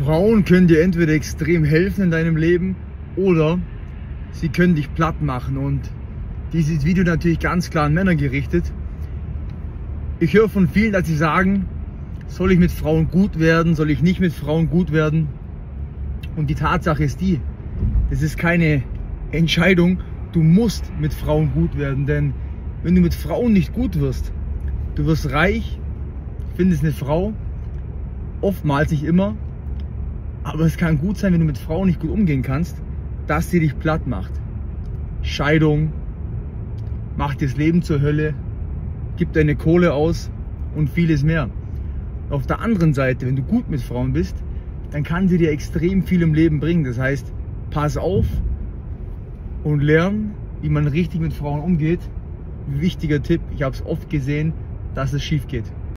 Frauen können dir entweder extrem helfen in deinem Leben oder sie können dich platt machen. Und dieses Video natürlich ganz klar an Männer gerichtet. Ich höre von vielen, dass sie sagen, soll ich mit Frauen gut werden, soll ich nicht mit Frauen gut werden? Und die Tatsache ist die, das ist keine Entscheidung, du musst mit Frauen gut werden, denn wenn du mit Frauen nicht gut wirst, du wirst reich, findest eine Frau, oftmals nicht immer, aber es kann gut sein, wenn du mit Frauen nicht gut umgehen kannst, dass sie dich platt macht. Scheidung, macht dir das Leben zur Hölle, gibt deine Kohle aus und vieles mehr. Auf der anderen Seite, wenn du gut mit Frauen bist, dann kann sie dir extrem viel im Leben bringen. Das heißt, pass auf und lern, wie man richtig mit Frauen umgeht. Wichtiger Tipp, ich habe es oft gesehen, dass es schief geht.